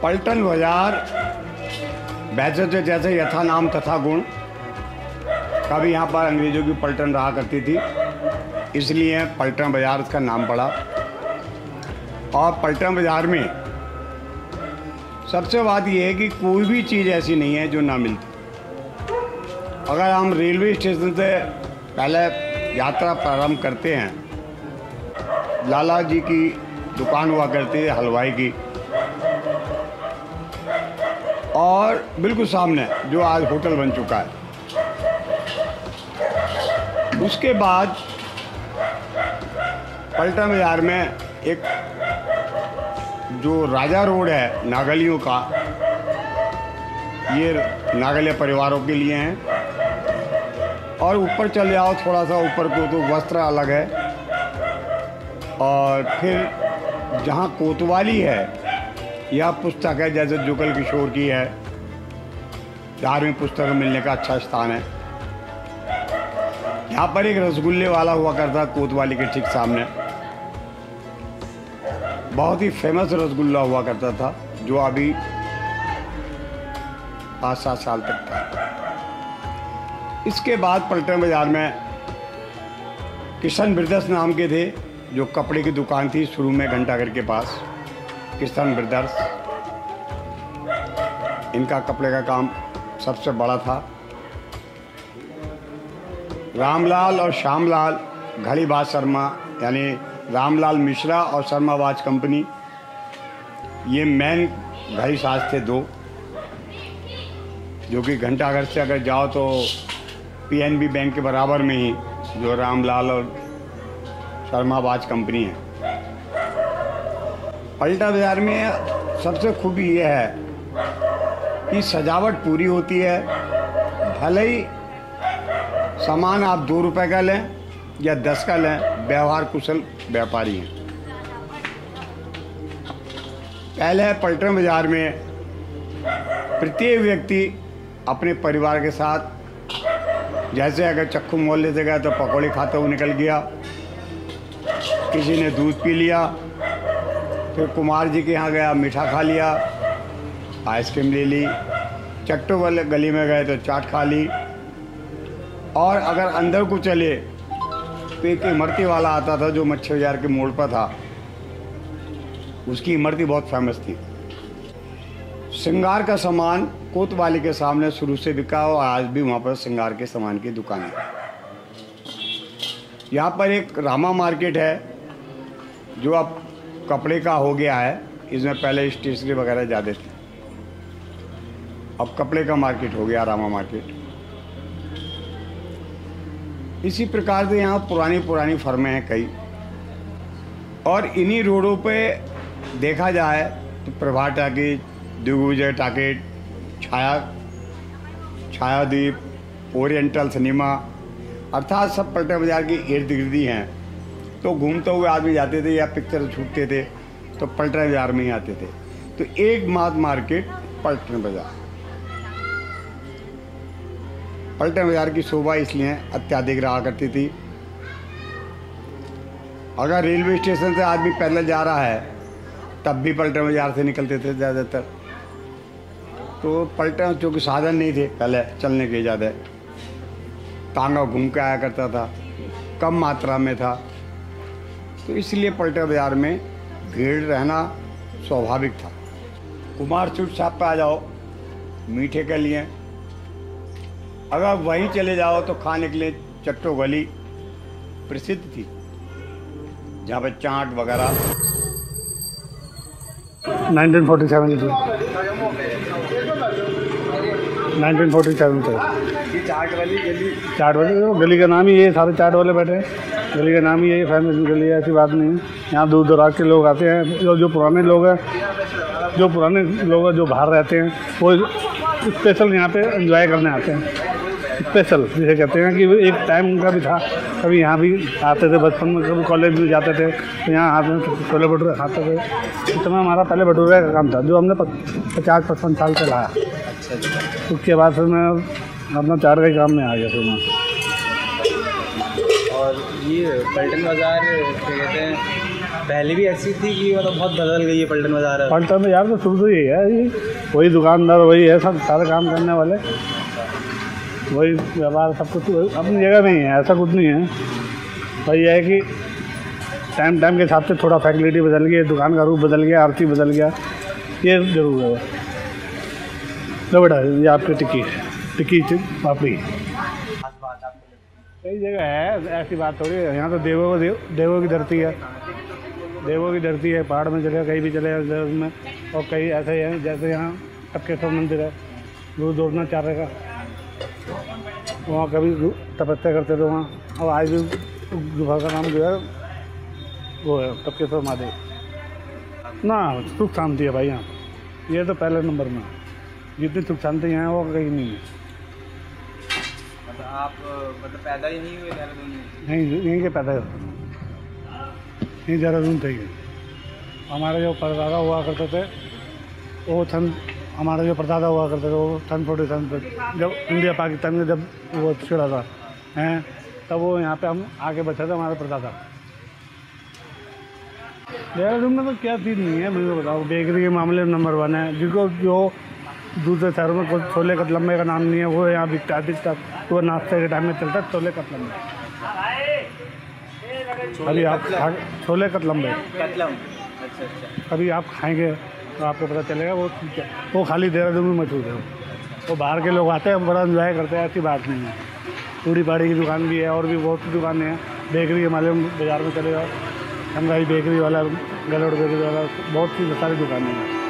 पलटन बाजार वैसे तो जैसे यथा नाम तथा गुण, कभी यहाँ पर अंग्रेज़ों की पलटन रहा करती थी, इसलिए पलटन बाज़ार इसका नाम पड़ा। और पलटन बाज़ार में सबसे बात यह है कि कोई भी चीज़ ऐसी नहीं है जो ना मिलती। अगर हम रेलवे स्टेशन से पहले यात्रा प्रारंभ करते हैं, लाला जी की दुकान हुआ करती है हलवाई की, और बिल्कुल सामने जो आज होटल बन चुका है। उसके बाद पलटन बाज़ार में एक जो राजा रोड है नागलियों का, ये नागलिया परिवारों के लिए हैं। और ऊपर चले जाओ थोड़ा सा ऊपर को तो वस्त्र अलग है। और फिर जहाँ कोतवाली है, यह पुस्तक है जैसे जुगल किशोर की है, धार्मिक पुस्तक मिलने का अच्छा स्थान है। यहाँ पर एक रसगुल्ले वाला हुआ करता कोतवाली के ठीक सामने, बहुत ही फेमस रसगुल्ला हुआ करता था, जो अभी 5-7 साल तक था। इसके बाद पलटन बाज़ार में किशन ब्रदर्स नाम के थे, जो कपड़े की दुकान थी शुरू में घंटाघर के पास, किशन ब्रदर्स। इनका कपड़े का काम सबसे बड़ा था। रामलाल और श्यामलाल घड़ीबाज शर्मा, यानी रामलाल मिश्रा और शर्मा वाच कंपनी, ये मेन घड़ी साज थे दो, जो कि घंटाघर से अगर जाओ तो पीएनबी बैंक के बराबर में ही जो रामलाल और शर्मा वाच कंपनी है। पलटन बाज़ार में सबसे खूबी ये है कि सजावट पूरी होती है। भले ही सामान आप 2 रुपए का लें या 10 का लें, व्यवहार कुशल व्यापारी हैं। पहले पलटन बाज़ार में प्रत्येक व्यक्ति अपने परिवार के साथ, जैसे अगर चक्कू मोहल्ले से गया तो पकौड़े खाते हुए निकल गया, किसी ने दूध पी लिया, फिर कुमार जी के यहाँ गया मीठा खा लिया, आइसक्रीम ले ली, चट्टू वाले गली में गए तो चाट खा ली। और अगर अंदर को चले तो एक इमरती वाला आता था जो मच्छी बाजार के मोड़ पर था, उसकी इमरती बहुत फेमस थी। श्रृंगार का सामान कोतवाली के सामने शुरू से बिका और आज भी वहाँ पर श्रृंगार के सामान की दुकान है। यहाँ पर एक रामा मार्केट है जो अब कपड़े का हो गया है। इसमें पहले स्टेशनरी वगैरह ज़्यादा थे, अब कपड़े का मार्केट हो गया रामा मार्केट। इसी प्रकार से यहाँ पुरानी फर्में हैं कई, और इन्हीं रोडों पे देखा जाए तो Prabha talkies, Digvijay talkies, Chhayadeep, oriental cinema, अर्थात सब पलटन बाज़ार की इर्द गिर्द ही हैं। तो घूमते हुए आदमी जाते थे या पिक्चर छूटते थे तो पलटन बाज़ार में ही आते थे। तो एक मार्केट पलटन बाज़ार। पलटन बाज़ार की शोभा इसलिए अत्यधिक रहा करती थी। अगर रेलवे स्टेशन से आदमी पैदल जा रहा है तब भी पलटन बाज़ार से निकलते थे ज़्यादातर। तो पलटन चूँकि साधन नहीं थे पहले चलने के, ज़्यादा तांगा घूम के आया करता था, कम मात्रा में था, तो इसलिए पलटन बाज़ार में भीड़ रहना स्वाभाविक था। कुमार स्वीट शॉप पे आ जाओ मीठे के लिए, अगर वहीं चले जाओ तो खाने के लिए चट्टो गली प्रसिद्ध थी, जहाँ पर चाट वगैरह 1947 से 1947 से चाट वाली गली का नाम ही ये, सारे चाट वाले बैठे हैं, गली का नाम ही यही फेमस गली है, ऐसी बात नहीं है। यहाँ दूर दराज के लोग आते हैं, जो पुराने लोग हैं जो बाहर रहते हैं वो स्पेशल यहाँ पे एंजॉय करने आते हैं। स्पेशल जिसे कहते हैं कि एक टाइम उनका भी था, कभी यहाँ भी आते थे बचपन में, कभी कॉलेज में जाते थे तो यहाँ आते थे, छोले भटूरे खाते थे। इतना हमारा पहले भटूरे का काम था जो हमने 50-55 साल से लाया। उसके बाद फिर मैं अपना चाट के काम में आ गया फिर मैं। और ये पलटन बाज़ार क्या कहते हैं, पहले भी ऐसी थी कि मतलब बहुत बदल गई है पलटन बाजार? पलटन बाजार तो शुरू से ही है, ये वही दुकानदार वही है, सब सारे काम करने वाले, वही व्यवहार सब कुछ अपनी जगह नहीं है, ऐसा कुछ नहीं है। भाई ये है कि टाइम के हिसाब से थोड़ा फैसिलिटी बदल गई, दुकान का रूप बदल गया, आरती बदल गया, ये जरूर है। लो बेटा ये आपकी टिक्की पापड़ी। कई जगह है, ऐसी बात थोड़ी है। यहाँ तो देवों की धरती है, देवों की धरती है, पहाड़ में चले कहीं भी चले उसमें। और कई ऐसे हैं जैसे यहाँ टपकेश्वर मंदिर है, दूर दौड़ना चाह रहेगा, वहाँ कभी तपस्या करते थे वहाँ। अब आज भी गुफा का नाम जो है वो है टपकेश्वर महादेव ना। सुख शांति है भाई यहाँ, ये तो पहले नंबर में। जितनी सुख शांति यहाँ है वो कहीं नहीं है। आप मतलब पैदा ही नहीं हुए देहरादून में? नहीं, यहीं के पैदा नहीं, देहरादून थे। हमारे जो परदादा हुआ करते थे वो हमारे जो परदादा हुआ करते थे वो सन 47 पे जब इंडिया पाकिस्तान में जब वो छिड़ा था हैं, तब वो यहाँ पे हम आके बचे थे हमारे परदादा। देहरादून में तो क्या चीज़ नहीं है मुझे बताओ। बेकरी के मामले में नंबर 1 है, जिसको जो दूसरे शहरों में कोई छोले कतलम्बे का नाम नहीं है, वो यहाँ बिकता है। वो नाश्ते के टाइम में चलता है छोले कतलम्बे। अभी आप छोले कतलम्बे अभी आप खाएंगे तो आपको पता चलेगा वो खाली देहरादून में मशहूर है। वो बाहर के लोग आते हैं, बड़ा एंजॉय करते हैं, ऐसी बात नहीं है। पूड़ी पाड़ी की दुकान भी है और भी बहुत सी दुकानें हैं। बेकरी के माले में बाज़ार में चले जाओ, संगाई बेकरी वाला, गलोड़ बेकरी वाला, बहुत सी सारी दुकानें हैं।